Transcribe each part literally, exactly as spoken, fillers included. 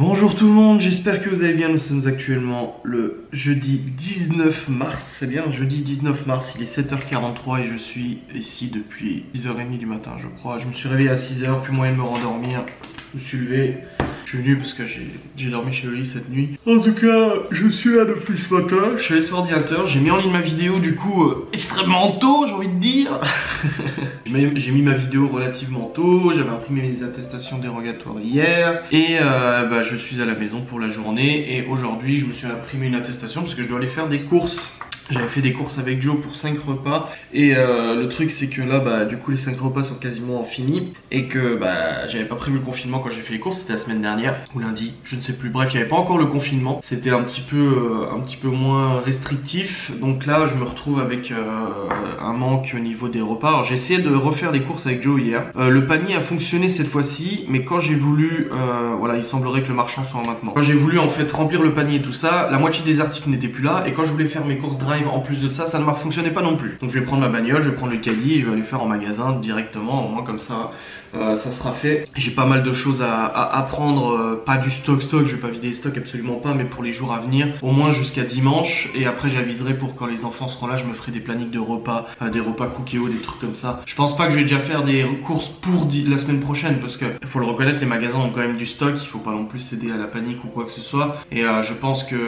Bonjour tout le monde, j'espère que vous allez bien. Nous sommes actuellement le jeudi dix-neuf mars. C'est bien, jeudi dix-neuf mars, il est sept heures quarante-trois et je suis ici depuis dix heures trente du matin, je crois. Je me suis réveillé à six heures, puis moyen de me rendormir. Je me suis levé, je suis venu parce que j'ai dormi chez Oli cette nuit. En tout cas, je suis là depuis ce matin. Je suis allé sur l'ordinateur, j'ai mis en ligne ma vidéo du coup euh, extrêmement tôt, j'ai envie de dire. J'ai mis ma vidéo relativement tôt, j'avais imprimé mes attestations dérogatoires hier et euh, bah, je suis à la maison pour la journée. Et aujourd'hui je me suis imprimé une attestation parce que je dois aller faire des courses. J'avais fait des courses avec Joe pour cinq repas et euh, le truc c'est que là bah du coup les cinq repas sont quasiment finis et que bah j'avais pas prévu le confinement quand j'ai fait les courses, c'était la semaine dernière ou lundi, je ne sais plus, bref il n'y avait pas encore le confinement, c'était un petit peu euh, un petit peu moins restrictif, donc là je me retrouve avec euh, un manque au niveau des repas. Alors j'ai essayé de refaire les courses avec Joe hier, euh, le panier a fonctionné cette fois-ci, mais quand j'ai voulu, euh, voilà il semblerait que le marchand soit en maintenant, quand j'ai voulu en fait remplir le panier et tout ça, la moitié des articles n'étaient plus là et quand je voulais faire mes courses drive en plus de ça, ça ne m'a fonctionnait pas non plus. Donc je vais prendre ma bagnole, je vais prendre le caddie et je vais aller faire en magasin directement, au moins comme ça euh, ça sera fait. J'ai pas mal de choses à, à, à prendre, euh, pas du stock stock, je vais pas vider les stocks absolument pas, mais pour les jours à venir, au moins jusqu'à dimanche, et après j'aviserai pour quand les enfants seront là, je me ferai des plannings de repas, euh, des repas cookéo, des trucs comme ça. Je pense pas que je vais déjà faire des courses pour la semaine prochaine parce que faut le reconnaître, les magasins ont quand même du stock, il faut pas non plus céder à la panique ou quoi que ce soit, et euh, je pense que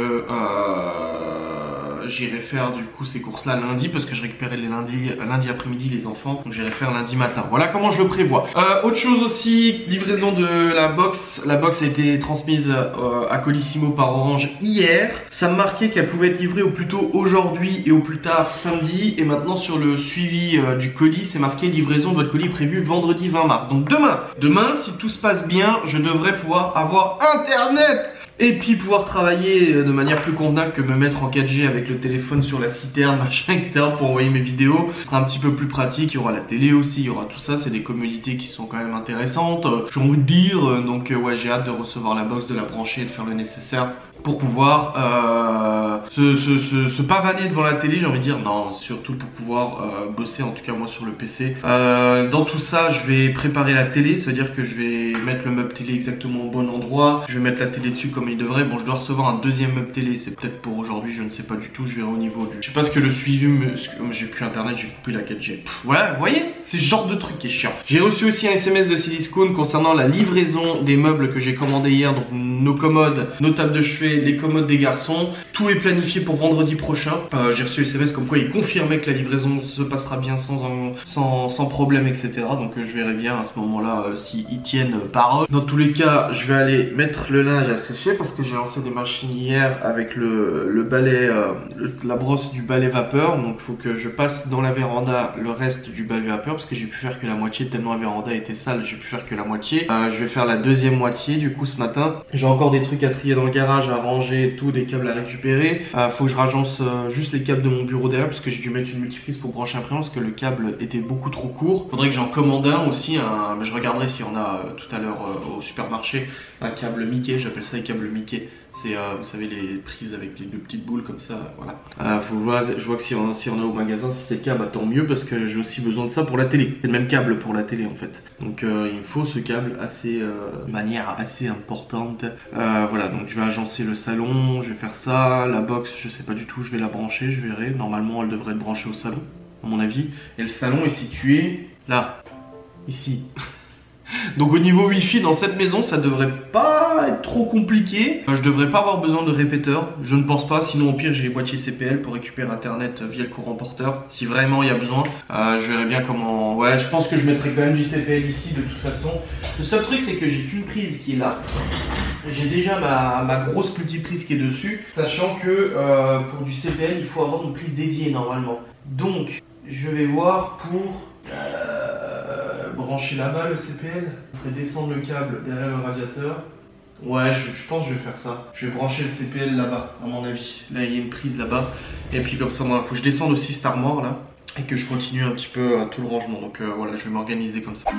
euh, j'irai faire du coup ces courses là lundi parce que je récupérais les lundis, lundi après-midi les enfants, donc j'irai faire lundi matin. Voilà comment je le prévois. Euh, autre chose aussi, livraison de la box. La box a été transmise euh, à Colissimo par Orange hier. Ça me marquait qu'elle pouvait être livrée au plus tôt aujourd'hui et au plus tard samedi. Et maintenant sur le suivi euh, du colis, c'est marqué livraison de votre colis prévue vendredi vingt mars. Donc demain, demain si tout se passe bien, je devrais pouvoir avoir internet et puis pouvoir travailler de manière plus convenable que me mettre en quatre G avec le téléphone sur la citerne, machin, et cetera pour envoyer mes vidéos. Ce sera un petit peu plus pratique, il y aura la télé aussi, il y aura tout ça, c'est des commodités qui sont quand même intéressantes, j'ai envie de dire. Donc ouais, j'ai hâte de recevoir la box, de la brancher et de faire le nécessaire pour pouvoir euh, se, se, se, se pavaner devant la télé, j'ai envie de dire. Non, surtout pour pouvoir euh, bosser, en tout cas moi sur le P C. Euh, dans tout ça, je vais préparer la télé, ça veut dire que je vais mettre le meuble télé exactement au bon endroit, je vais mettre la télé dessus comme il devrait. Bon, je dois recevoir un deuxième meuble télé, c'est peut-être pour aujourd'hui, je ne sais pas du tout, je verrai au niveau du... Je sais pas ce que le suivi me... J'ai plus internet, j'ai coupé la quatre G. Pff, voilà, vous voyez, c'est ce genre de truc qui est chiant. J'ai reçu aussi un S M S de Cdiscount concernant la livraison des meubles que j'ai commandés hier, donc nos commodes, nos tables de chevet, les commodes des garçons. Tout est planifié pour vendredi prochain. Euh, j'ai reçu un S M S comme quoi il confirmait que la livraison se passera bien sans, sans, sans problème, et cetera. Donc euh, je verrai bien à ce moment-là euh, s'ils tiennent parole. Dans tous les cas, je vais aller mettre le linge à sécher parce que j'ai lancé des machines hier avec le, le balai, euh, le, la brosse du balai vapeur. Donc il faut que je passe dans la véranda le reste du balai vapeur parce que j'ai pu faire que la moitié, tellement la véranda était sale, j'ai pu faire que la moitié. Euh, je vais faire la deuxième moitié du coup ce matin. J'ai encore des trucs à trier dans le garage, à ranger et tout, des câbles à récupérer. Euh, faut que je ragence euh, juste les câbles de mon bureau derrière parce que j'ai dû mettre une multiprise pour brancher l'imprimante parce que le câble était beaucoup trop court. Faudrait que j'en commande un aussi, un... je regarderai s'il y en a euh, tout à l'heure euh, au supermarché, un câble Mickey, j'appelle ça les câbles Mickey. C'est, euh, vous savez, les prises avec les deux petites boules comme ça, voilà. Euh, faut voir, je vois que si on, si on est au magasin, si c'est le câble, bah, tant mieux parce que j'ai aussi besoin de ça pour la télé. C'est le même câble pour la télé en fait. Donc euh, il me faut ce câble assez, euh, de manière assez importante. Euh, voilà, donc je vais agencer le salon, je vais faire ça. La box, je sais pas du tout, je vais la brancher, je verrai. Normalement, elle devrait être branchée au salon, à mon avis. Et le salon est situé là, ici. Donc au niveau wifi dans cette maison, ça devrait pas être trop compliqué. Je devrais pas avoir besoin de répéteur, je ne pense pas. Sinon au pire j'ai les boîtiers C P L pour récupérer internet via le courant porteur si vraiment il y a besoin. euh, Je verrai bien comment... Ouais, je pense que je mettrai quand même du C P L ici de toute façon. Le seul truc c'est que j'ai qu'une prise qui est là. J'ai déjà ma, ma grosse multiprise qui est dessus, sachant que euh, pour du C P L il faut avoir une prise dédiée normalement. Donc je vais voir pour... Euh, brancher là-bas le C P L, je ferai descendre le câble derrière le radiateur. Ouais, je, je pense que je vais faire ça. Je vais brancher le C P L là-bas, à mon avis. Là, il y a une prise là-bas. Et puis comme ça, il faut que je descende aussi cette armoire là. Et que je continue un petit peu euh, tout le rangement. Donc euh, voilà, je vais m'organiser comme ça.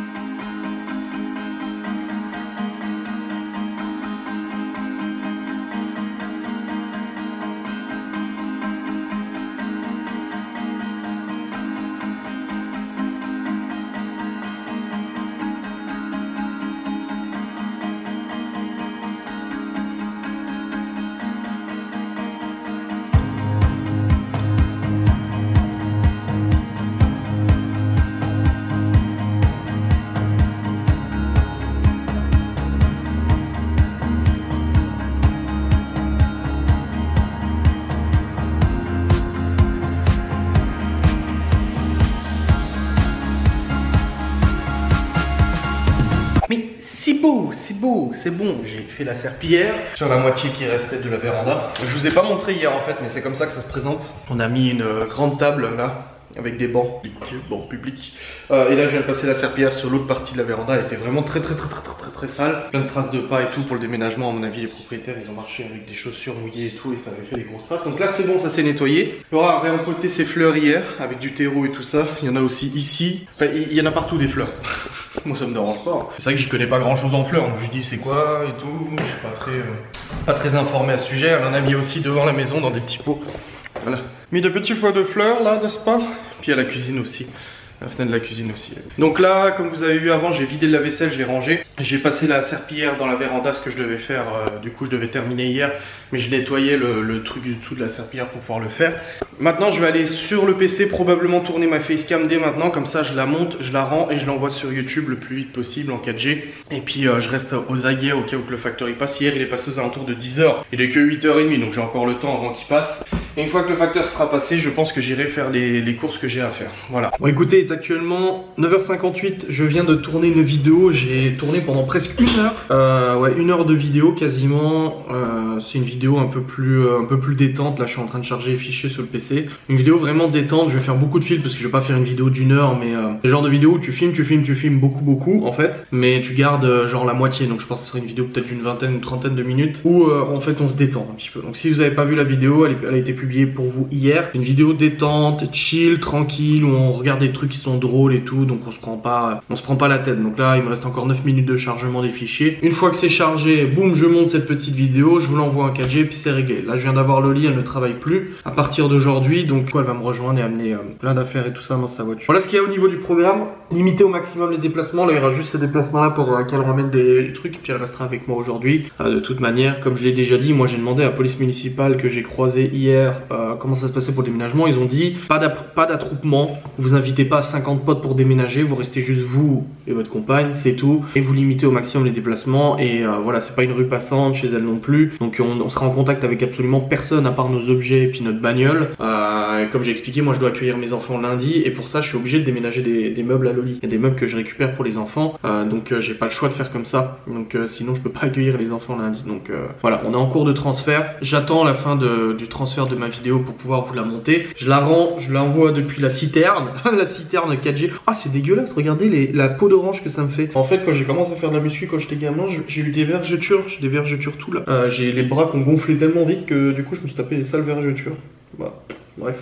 beau, c'est bon. J'ai fait la serpillière sur la moitié qui restait de la véranda. Je vous ai pas montré hier en fait, mais c'est comme ça que ça se présente. On a mis une euh, grande table là, avec des bancs publics, bancs publics. Euh, et là je viens de passer la serpillière sur l'autre partie de la véranda. Elle était vraiment très très très très très très très sale. Plein de traces de pas et tout pour le déménagement. À mon avis les propriétaires ils ont marché avec des chaussures mouillées et tout, et ça avait fait des grosses traces. Donc là c'est bon, ça s'est nettoyé. Laura a réempoté ses fleurs hier avec du terreau et tout ça. Il y en a aussi ici. Enfin il y en a partout des fleurs. Moi ça me dérange pas. C'est vrai que j'y connais pas grand chose en fleurs. Donc je dis c'est quoi et tout. Je suis pas très, euh, pas très informé à ce sujet. Elle en a mis aussi devant la maison dans des petits pots. Voilà. Mis de petits pots de fleurs là, n'est-ce pas? Puis à la cuisine aussi. La fenêtre de la cuisine aussi. Donc là, comme vous avez vu avant, j'ai vidé le lave-vaisselle, je l'ai rangé. J'ai passé la serpillière dans la véranda, ce que je devais faire. Euh, du coup, je devais terminer hier. Mais je nettoyais le, le truc du dessous de la serpillière pour pouvoir le faire. Maintenant, je vais aller sur le P C, probablement tourner ma facecam dès maintenant. Comme ça, je la monte, je la rends et je l'envoie sur YouTube le plus vite possible en quatre G. Et puis, euh, je reste aux aguets au cas où que le facteur il passe. Hier, il est passé aux alentours de dix heures. Il est que huit heures trente, donc j'ai encore le temps avant qu'il passe. Et une fois que le facteur sera passé, je pense que j'irai faire les, les courses que j'ai à faire. Voilà. Bon, écoutez, il est actuellement neuf heures cinquante-huit. Je viens de tourner une vidéo. J'ai tourné pendant presque une heure. Euh, ouais, une heure de vidéo quasiment. Euh, C'est une vidéo un peu plus, euh, un peu plus détente. Là, je suis en train de charger les fichiers sur le P C. Une vidéo vraiment détente. Je vais faire beaucoup de films parce que je vais pas faire une vidéo d'une heure, mais euh, le genre de vidéo où tu filmes, tu filmes, tu filmes beaucoup, beaucoup en fait. Mais tu gardes euh, genre la moitié. Donc, je pense que ce serait une vidéo peut-être d'une vingtaine, une trentaine de minutes où euh, en fait on se détend un petit peu. Donc, si vous avez pas vu la vidéo, elle, est, elle a été publiée pour vous hier. Une vidéo détente, chill, tranquille, où on regarde des trucs qui sont drôles et tout. Donc, on se prend pas, on se prend pas la tête. Donc là, il me reste encore neuf minutes de chargement des fichiers. Une fois que c'est chargé, boum, je monte cette petite vidéo, je vous l'envoie en quatre G, puis c'est réglé. Là, je viens d'avoir Loli, elle ne travaille plus à partir d'aujourd'hui, donc elle va me rejoindre et amener euh, plein d'affaires et tout ça dans sa voiture. Voilà ce qu'il y a au niveau du programme. Limiter au maximum les déplacements. Là, il y aura juste ces déplacements-là pour euh, qu'elle ramène des, des trucs, et puis elle restera avec moi aujourd'hui. Euh, de toute manière, comme je l'ai déjà dit, moi j'ai demandé à la police municipale que j'ai croisée hier euh, comment ça se passait pour le déménagement. Ils ont dit pas d'attroupement, vous invitez pas cinquante potes pour déménager, vous restez juste vous et votre compagne, c'est tout, et vous limitez au maximum les déplacements. Et euh, voilà, c'est pas une rue passante chez elle non plus, donc on, on sera en contact avec absolument personne à part nos objets et puis notre bagnole. Euh, comme j'ai expliqué, moi je dois accueillir mes enfants lundi, et pour ça je suis obligé de déménager des, des meubles à Loli. Il y a des meubles que je récupère pour les enfants, euh, donc euh, j'ai pas le choix de faire comme ça, donc euh, sinon je peux pas accueillir les enfants lundi. Donc euh, voilà, on est en cours de transfert. J'attends la fin de, du transfert de ma vidéo pour pouvoir vous la monter. Je la rends, je l'envoie depuis la citerne, la citerne quatre G. Ah, c'est dégueulasse, regardez les, la peau d'orange que ça me fait. En fait, quand j'ai commencé à faire de la muscu quand j'étais gamin, j'ai eu des vergetures, j'ai des vergetures tout là. Euh, j'ai les bras qui ont gonflé tellement vite que du coup je me suis tapé des sales vergetures. Bah, bref.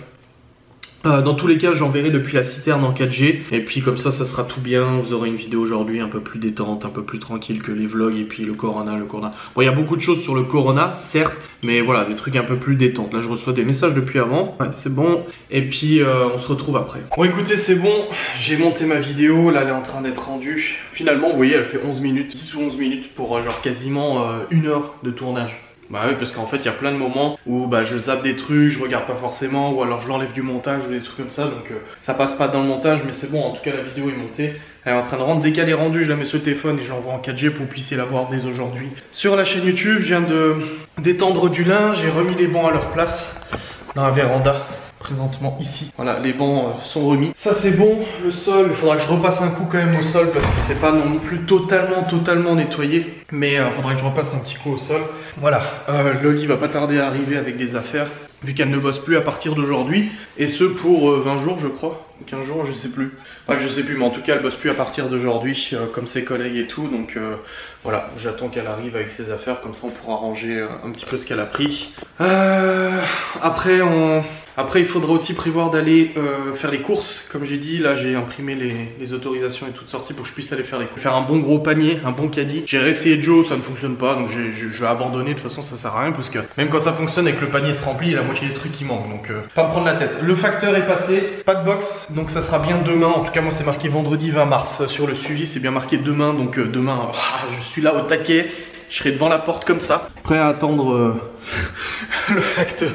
Euh, dans tous les cas, j'enverrai depuis la citerne en quatre G, et puis comme ça, ça sera tout bien. Vous aurez une vidéo aujourd'hui un peu plus détente, un peu plus tranquille que les vlogs, et puis le corona, le corona. Bon, il y a beaucoup de choses sur le corona, certes, mais voilà, des trucs un peu plus détentes. Là, je reçois des messages depuis avant, ouais, c'est bon, et puis euh, on se retrouve après. Bon, écoutez, c'est bon, j'ai monté ma vidéo, là, elle est en train d'être rendue. Finalement, vous voyez, elle fait onze minutes, dix ou onze minutes pour euh, genre quasiment euh, une heure de tournage. Bah oui, parce qu'en fait il y a plein de moments où bah, je zappe des trucs, je regarde pas forcément, ou alors je l'enlève du montage ou des trucs comme ça, donc euh, ça passe pas dans le montage, mais c'est bon, en tout cas la vidéo est montée, elle est en train de rendre. Dès qu'elle est rendue, je la mets sur le téléphone et je l'envoie en quatre G pour que vous puissiez la voir dès aujourd'hui. Sur la chaîne YouTube, je viens de d'étendre du linge, j'ai remis les bancs à leur place dans la véranda. Présentement ici, voilà, les bancs euh, sont remis. Ça c'est bon, le sol, il faudra que je repasse un coup quand même au sol parce que c'est pas non plus totalement totalement nettoyé, mais il euh, faudra que je repasse un petit coup au sol. Voilà, euh, Loli va pas tarder à arriver avec des affaires vu qu'elle ne bosse plus à partir d'aujourd'hui, et ce pour euh, vingt jours je crois, quinze jours, je sais plus. Bref, je sais plus, mais en tout cas elle bosse plus à partir d'aujourd'hui euh, comme ses collègues et tout, donc euh, voilà, j'attends qu'elle arrive avec ses affaires, comme ça on pourra ranger euh, un petit peu ce qu'elle a pris. Euh, après on... Après il faudra aussi prévoir d'aller euh, faire les courses, comme j'ai dit, là j'ai imprimé les, les autorisations et toutes sorties pour que je puisse aller faire les courses. Faire un bon gros panier, un bon caddie. J'ai réessayé Joe, ça ne fonctionne pas, donc je, je vais abandonner, de toute façon ça sert à rien, parce que même quand ça fonctionne et que le panier se remplit, il y a la moitié des trucs qui manquent, donc euh, pas me prendre la tête. Le facteur est passé, pas de box, donc ça sera bien demain, en tout cas moi c'est marqué vendredi vingt mars, sur le suivi c'est bien marqué demain, donc euh, demain ah, je suis là au taquet. Je serai devant la porte comme ça, prêt à attendre euh, le facteur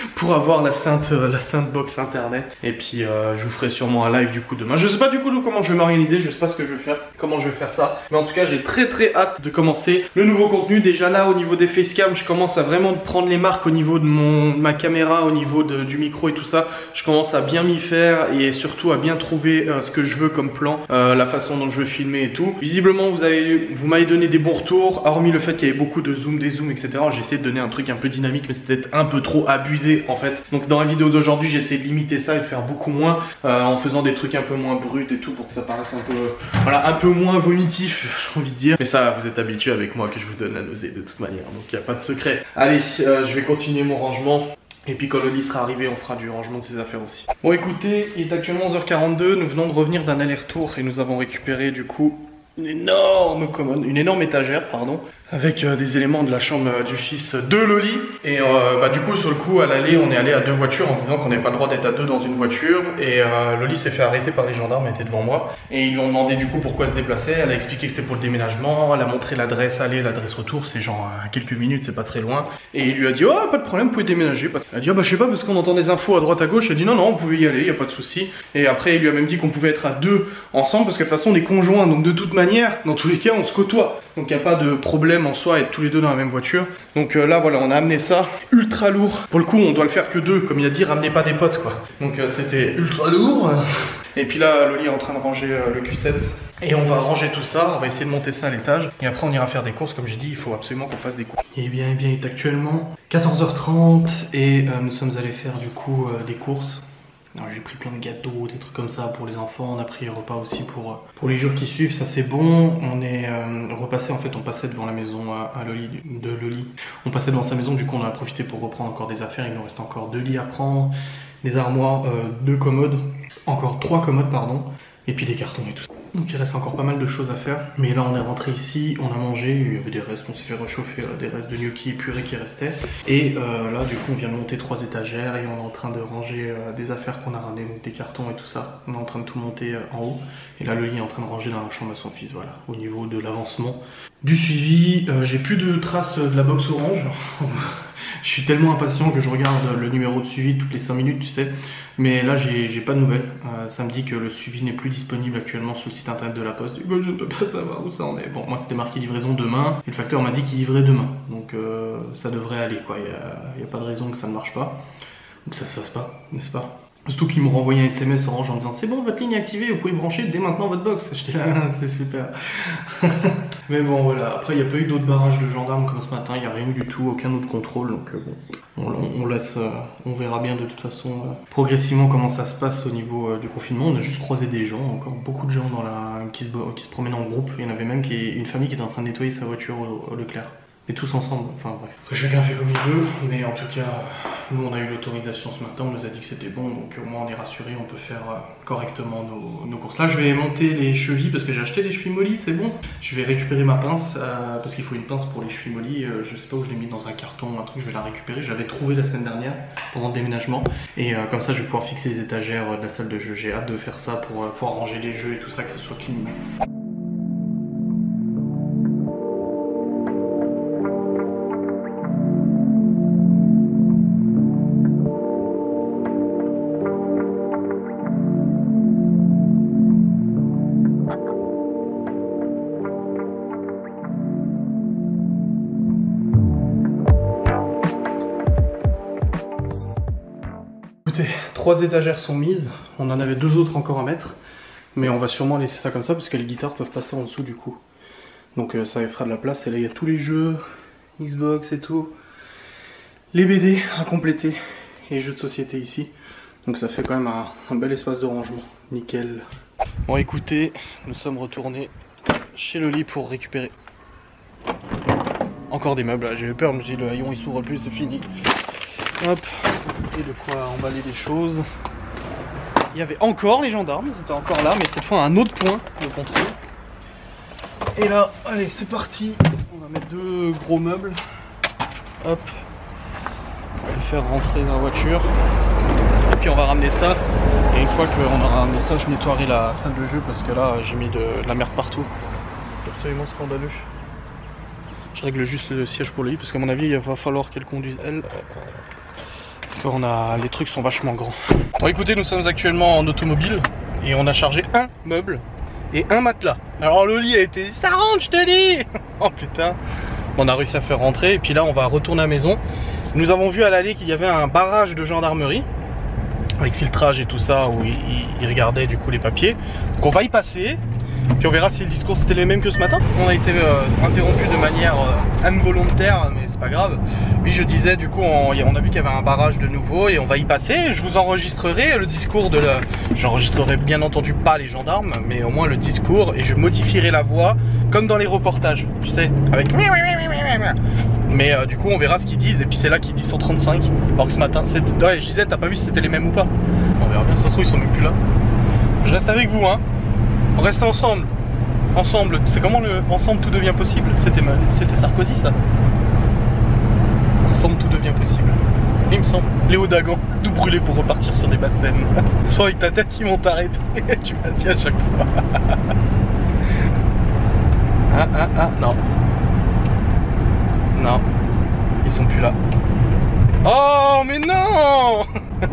pour avoir la sainte, euh, la sainte box internet. Et puis euh, je vous ferai sûrement un live du coup demain. Je sais pas du coup comment je vais m'organiser, je sais pas ce que je vais faire, comment je vais faire ça. Mais en tout cas j'ai très très hâte de commencer le nouveau contenu. Déjà là au niveau des facecam, je commence à vraiment prendre les marques au niveau de mon, ma caméra, au niveau de, du micro et tout ça. Je commence à bien m'y faire et surtout à bien trouver euh, ce que je veux comme plan, euh, la façon dont je veux filmer et tout. Visiblement vous avez, vous m'avez donné des bons retours, hormis le fait qu'il y avait beaucoup de zoom, des zooms, et cetera. J'ai essayé de donner un truc un peu dynamique, mais c'était un peu trop abusé en fait. Donc dans la vidéo d'aujourd'hui, j'ai essayé de limiter ça et de faire beaucoup moins, euh, en faisant des trucs un peu moins bruts et tout pour que ça paraisse un peu, voilà, un peu moins vomitif, j'ai envie de dire. Mais ça, vous êtes habitués avec moi que je vous donne la nausée de toute manière, donc il n'y a pas de secret. Allez, euh, je vais continuer mon rangement. Et puis quand le lit sera arrivé, on fera du rangement de ses affaires aussi. Bon écoutez, il est actuellement onze heures quarante-deux, nous venons de revenir d'un aller-retour et nous avons récupéré du coup une énorme commode, une énorme étagère, pardon, avec euh, des éléments de la chambre euh, du fils de Loli. Et euh, bah, du coup, sur le coup, à l'aller, on est allé à deux voitures en se disant qu'on n'avait pas le droit d'être à deux dans une voiture. Et euh, Loli s'est fait arrêter par les gendarmes, elle était devant moi. Et ils lui ont demandé du coup pourquoi elle se déplaçait. Elle a expliqué que c'était pour le déménagement. Elle a montré l'adresse aller, l'adresse retour. C'est genre à quelques minutes, c'est pas très loin. Et il lui a dit, oh, pas de problème, vous pouvez déménager. Elle a dit, oh, bah je sais pas, parce qu'on entend des infos à droite à gauche. Elle a dit, non, non, on pouvait y aller, il n'y a pas de souci. Et après, il lui a même dit qu'on pouvait être à deux ensemble, parce que de toute façon, on est conjoints. Donc de toute manière, dans tous les cas, on se côtoie. Donc il n'y a pas de problème en soi à être tous les deux dans la même voiture. Donc euh, là voilà, on a amené ça ultra lourd. Pour le coup on doit le faire que deux, comme il a dit, ramenez pas des potes quoi. Donc euh, c'était ultra lourd. Et puis là Loli est en train de ranger euh, le Q sept. Et on va ranger tout ça, on va essayer de monter ça à l'étage. Et après on ira faire des courses, comme j'ai dit, il faut absolument qu'on fasse des courses. Et bien, et bien, il est actuellement quatorze heures trente et euh, nous sommes allés faire du coup euh, des courses. J'ai pris plein de gâteaux, des trucs comme ça pour les enfants. On a pris un repas aussi pour, pour les jours qui suivent, ça c'est bon. On est euh, repassé, en fait on passait devant la maison à, à Loli, de Loli. On passait devant sa maison, du coup on a profité pour reprendre encore des affaires. Il nous reste encore deux lits à prendre, des armoires, euh, deux commodes, encore trois commodes pardon, et puis des cartons et tout ça. Donc il reste encore pas mal de choses à faire. Mais là on est rentré ici, on a mangé, il y avait des restes, on s'est fait réchauffer euh, des restes de gnocchi et purée qui restaient. Et euh, là du coup on vient de monter trois étagères et on est en train de ranger euh, des affaires qu'on a ramenées, donc des cartons et tout ça. On est en train de tout monter euh, en haut. Et là le lit est en train de ranger dans la chambre à son fils, voilà, au niveau de l'avancement. Du suivi, euh, j'ai plus de traces de la box orange. Je suis tellement impatient que je regarde le numéro de suivi toutes les cinq minutes, tu sais. Mais là, j'ai pas de nouvelles. Euh, ça me dit que le suivi n'est plus disponible actuellement sur le site internet de la Poste. Du coup, je ne peux pas savoir où ça en est. Bon, moi, c'était marqué livraison demain. Et le facteur m'a dit qu'il livrait demain. Donc, euh, ça devrait aller, quoi. Il n'y a, a pas de raison que ça ne marche pas. Donc, ça se fasse pas, n'est-ce pas? Surtout qu'ils m'ont renvoyé un S M S Orange en me disant c'est bon, votre ligne est activée, vous pouvez brancher dès maintenant votre box. J'étais là, c'est super. Mais bon voilà, après il n'y a pas eu d'autres barrages de gendarmes comme ce matin, il n'y a rien eu du tout, aucun autre contrôle. Donc euh, bon, on, on laisse, euh, on verra bien de toute façon euh, progressivement comment ça se passe au niveau euh, du confinement. On a juste croisé des gens, encore beaucoup de gens dans la, qui, se, qui se promènent en groupe. Il y en avait même qui, une famille qui était en train de nettoyer sa voiture au, au Leclerc. Et tous ensemble, enfin bref. Après chacun fait comme il veut, mais en tout cas, nous on a eu l'autorisation ce matin, on nous a dit que c'était bon, donc au moins on est rassuré, on peut faire euh, correctement nos, nos courses. Là je vais monter les chevilles parce que j'ai acheté des chevilles mollies, c'est bon. Je vais récupérer ma pince, euh, parce qu'il faut une pince pour les chevilles mollies, euh, je sais pas où je l'ai mis dans un carton, un truc, je vais la récupérer. Je l'avais trouvé la semaine dernière pendant le déménagement, et euh, comme ça je vais pouvoir fixer les étagères de la salle de jeu. J'ai hâte de faire ça pour euh, pouvoir ranger les jeux et tout ça, que ce soit clean. Trois étagères sont mises, on en avait deux autres encore à mettre, mais on va sûrement laisser ça comme ça parce que les guitares peuvent passer en dessous du coup. Donc euh, ça fera de la place, et là il y a tous les jeux, Xbox et tout, les B D à compléter et les jeux de société ici. Donc ça fait quand même un, un bel espace de rangement, nickel. Bon écoutez, nous sommes retournés chez Loli pour récupérer encore des meubles. J'avais peur, je me suis dit le haillon il s'ouvre plus, c'est fini. Hop, et de quoi emballer des choses. Il y avait encore les gendarmes, ils étaient encore là, mais cette fois à un autre point de contrôle. Et là, allez, c'est parti. On va mettre deux gros meubles. Hop, on va les faire rentrer dans la voiture. Et puis on va ramener ça. Et une fois qu'on aura ramené ça, je nettoierai la salle de jeu parce que là, j'ai mis de, de la merde partout. C'est absolument scandaleux. Je règle juste le siège pour lui parce qu'à mon avis, il va falloir qu'elle conduise elle. Parce qu'on a... les trucs sont vachement grands. Bon écoutez, nous sommes actuellement en automobile et on a chargé un meuble et un matelas. Alors le lit a été... ça rentre, je te dis. Oh putain. On a réussi à faire rentrer et puis là on va retourner à la maison. Nous avons vu à l'allée qu'il y avait un barrage de gendarmerie avec filtrage et tout ça où ils, ils regardaient du coup les papiers. Donc on va y passer. Puis on verra si le discours c'était les mêmes que ce matin. On a été euh, interrompu de manière euh, involontaire, mais c'est pas grave. Oui, je disais, du coup, on, on a vu qu'il y avait un barrage de nouveau et on va y passer. Je vous enregistrerai le discours de la... J'enregistrerai bien entendu pas les gendarmes, mais au moins le discours et je modifierai la voix comme dans les reportages, tu sais, avec... Mais euh, du coup, on verra ce qu'ils disent et puis c'est là qu'ils disent cent trente-cinq. Alors que ce matin, c'était... Ouais, je disais, t'as pas vu si c'était les mêmes ou pas? On verra bien, ça se trouve, ils sont même plus là. Je reste avec vous, hein. On reste ensemble. Ensemble. C'est comment le ensemble tout devient possible? C'était c'était Sarkozy ça. Ensemble tout devient possible. Il me semble. Léo Dagan, tout brûlé pour repartir sur des basses scènes. Soit avec ta tête ils vont t'arrêter. Tu m'as dit à chaque fois. Ah ah ah non. Non. Ils sont plus là. Oh mais non.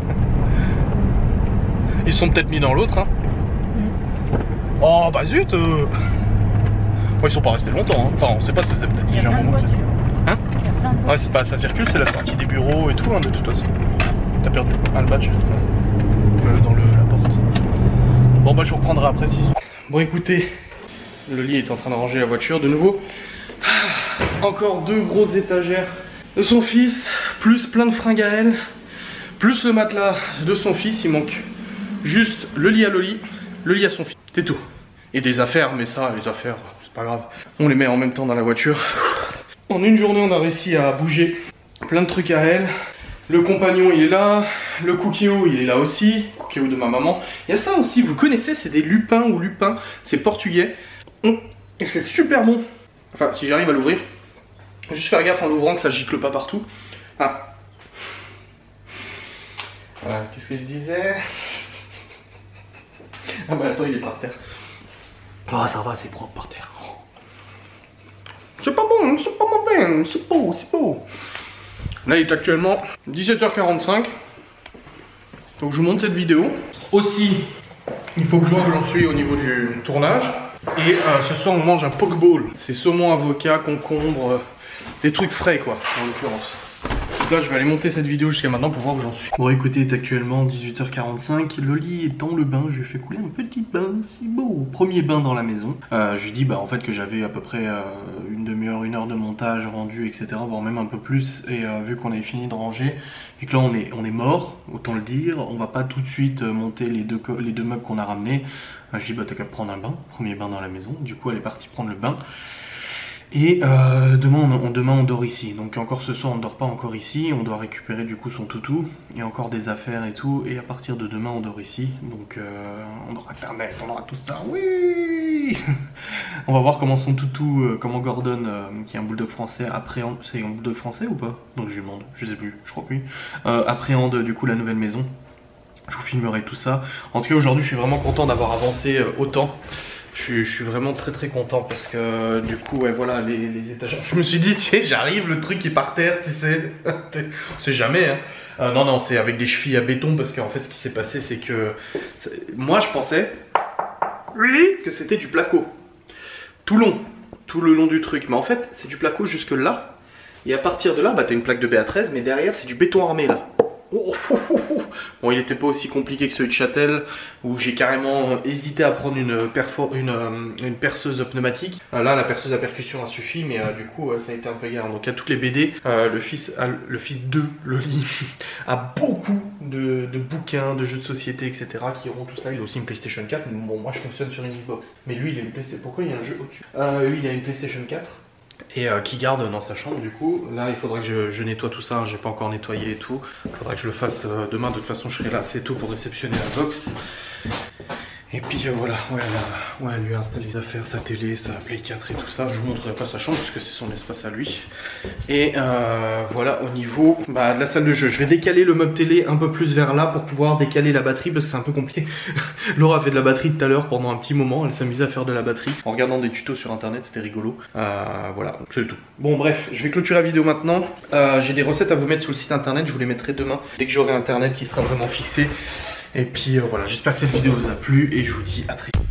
Ils sont peut-être mis dans l'autre hein. Oh bah zut euh... ouais, ils sont pas restés longtemps, hein. Enfin on sait pas si vous avez peut-être déjà un moment. Hein? Ouais c'est pas ça circule, c'est la sortie des bureaux et tout hein, de toute façon. T'as perdu un le badge euh, dans le, la porte. Bon bah je vous reprendrai après si. Bon écoutez, le lit est en train de ranger la voiture de nouveau. Encore deux grosses étagères de son fils, plus plein de fringues à elle, plus le matelas de son fils, il manque juste le lit à Loli, le lit à son fils, c'est tout. Et des affaires, mais ça, les affaires, c'est pas grave. On les met en même temps dans la voiture. En une journée, on a réussi à bouger plein de trucs à elle. Le compagnon, il est là. Le cookéo, il est là aussi. Cookéo de ma maman. Il y a ça aussi, vous connaissez, c'est des lupins ou lupins. C'est portugais. Et c'est super bon. Enfin, si j'arrive à l'ouvrir. Juste faire gaffe en l'ouvrant que ça gicle pas partout. Ah. Voilà, qu'est-ce que je disais? Ah bah attends, il est par terre. Oh ça va, c'est propre par terre. C'est pas bon, c'est pas mauvais, c'est beau, c'est beau. Là il est actuellement dix-sept heures quarante-cinq. Faut que je vous montre cette vidéo. Aussi, il faut que je vois où j'en suis au niveau du tournage. Et euh, ce soir on mange un pokeball. C'est saumon, avocat, concombre, euh, des trucs frais quoi, en l'occurrence. Là je vais aller monter cette vidéo jusqu'à maintenant pour voir où j'en suis. Bon écoutez, il est actuellement dix-huit heures quarante-cinq, Loli est dans le bain, je lui ai fait couler un petit bain, si beau. Premier bain dans la maison. Euh, je lui ai dit bah en fait que j'avais à peu près euh, une demi-heure, une heure de montage rendu, et cetera. Voire même un peu plus. Et euh, vu qu'on avait fini de ranger et que là on est, on est mort, autant le dire, on va pas tout de suite monter les deux, les deux meubles qu'on a ramenés. Euh, je lui ai dit bah t'as qu'à prendre un bain, premier bain dans la maison. Du coup elle est partie prendre le bain. Et euh, demain, on, demain on dort ici, donc encore ce soir on ne dort pas encore ici, on doit récupérer du coup son toutou, et encore des affaires et tout, et à partir de demain on dort ici, donc euh, on aura internet, on aura tout ça, oui. On va voir comment son toutou, euh, comment Gordon, euh, qui est un bulldog français, appréhende, c'est un bulldog français ou pas? Donc je lui demande, je sais plus, je crois que oui, euh, appréhende du coup la nouvelle maison, je vous filmerai tout ça. En tout cas aujourd'hui je suis vraiment content d'avoir avancé euh, autant. Je suis, je suis vraiment très très content parce que du coup ouais voilà les, les étagères. Je me suis dit tu sais j'arrive le truc est par terre tu sais. On sait jamais hein. Euh, non non c'est avec des chevilles à béton parce qu'en fait ce qui s'est passé c'est que moi je pensais oui que c'était du placo. Tout long, tout le long du truc. Mais en fait c'est du placo jusque là. Et à partir de là bah t'as une plaque de B A treize mais derrière c'est du béton armé là. Oh, oh, oh, oh. Bon il était pas aussi compliqué que celui de Châtel où j'ai carrément hésité à prendre une, une, une perceuse pneumatique. Là la perceuse à percussion a suffi mais euh, du coup euh, ça a été un peu galère. Donc à toutes les B D, euh, le, fils, euh, le fils de Loli a beaucoup de, de bouquins, de jeux de société et cetera qui auront tout cela. Il a aussi une PlayStation quatre. Bon moi je fonctionne sur une Xbox. Mais lui il a une PlayStation. Pourquoi il y a un jeu au-dessus? euh, Lui il a une PlayStation quatre. Et euh, qui garde dans sa chambre du coup. Là il faudrait que je, je nettoie tout ça, hein. J'ai pas encore nettoyé et tout. Il faudrait que je le fasse euh, demain, de toute façon je serai là assez tôt pour réceptionner la box. Et puis euh, voilà, ouais, là, ouais, lui a installé les affaires, sa télé, sa Play quatre et tout ça. Je vous montrerai pas sa chambre parce que c'est son espace à lui. Et euh, voilà, au niveau bah, de la salle de jeu, je vais décaler le meuble télé un peu plus vers là pour pouvoir décaler la batterie parce que c'est un peu compliqué. Laura a fait de la batterie tout à l'heure pendant un petit moment, elle s'amusait à faire de la batterie en regardant des tutos sur internet, c'était rigolo. Euh, voilà, c'est tout. Bon bref, je vais clôturer la vidéo maintenant. Euh, J'ai des recettes à vous mettre sur le site internet, je vous les mettrai demain dès que j'aurai internet qui sera vraiment fixé. Et puis euh, voilà, j'espère que cette vidéo vous a plu et je vous dis à très vite.